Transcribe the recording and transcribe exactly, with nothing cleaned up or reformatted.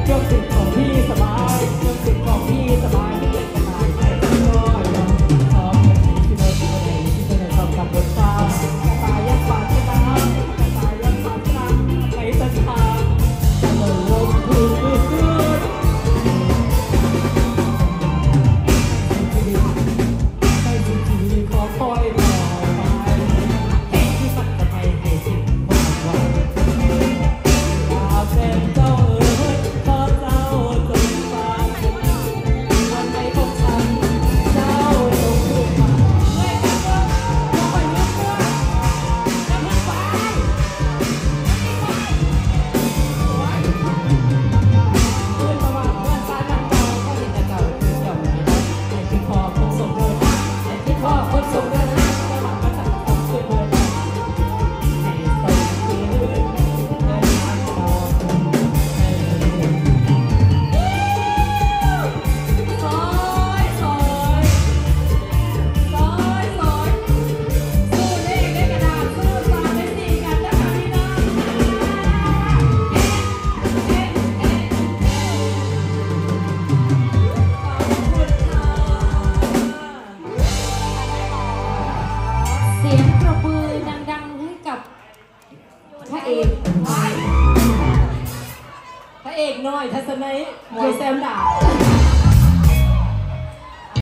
ช่วงสิบของพี่สบายช่วงสิบของพี่สบายไม่เป็นสบายแต่ก็ยอมชอบที่เดินที่เดินที่เดินชอบกับบนฟ้ากระต่ายยักษ์ฟ้าที่น้ำกระต่ายยักษ์ฟ้าที่น้ำไปเส้นทางจะหล่นลงพื้นพื้นพื้นให้ชีวิตขอคอยต่อไปเห็นที่มันจะไปให้สิ้นความหวังอยากเป็นเจ้าเอ๋ยขอเจ้าจงฟังวันในของฉันเจ้าจงพูดมาเฮ้ยกันเถอะอย่าไปเลือกเพื่อนอย่าเพิ่งไปโอ๊ยเพื่อนมาว่าเพื่อนซ้ายนั่งเจ้าก็เห็นแต่เจ้าคือเจ้าไหนให้ที่คอคนส่งเดินให้ที่คอคนส่งเดินจะหลับมาจากคนช่วยเดินให้ส่งคืนเดินทางต่อให้เดินซอยซอยซอยซอยสู้เลขได้กระดาษสู้สามได้สี่กันนะคะพี่น้องเอ๊ะเอ๊ะเอ๊ะขอบคุณค่ะเสียงปรบมือดังๆให้กับพระเอกพระเอกน้อยทัศนัยมวยแซมดาบ